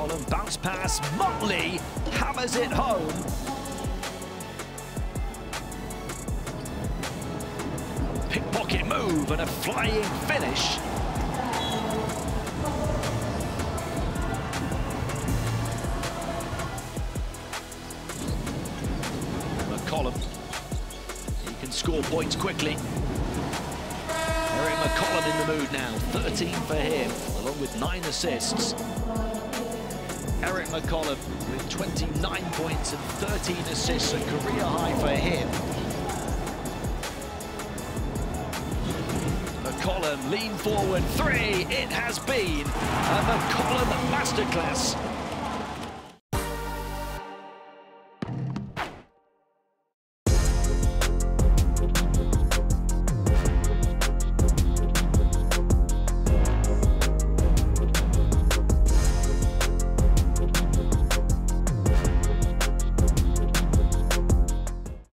McCollum, bounce pass, Motley hammers it home. Pickpocket move and a flying finish. McCollum, he can score points quickly. Errick McCollum in the mood now, 13 for him, along with 9 assists. Errick McCollum with 29 points and 13 assists, a career high for him. McCollum, lean forward, 3, it has been a McCollum masterclass.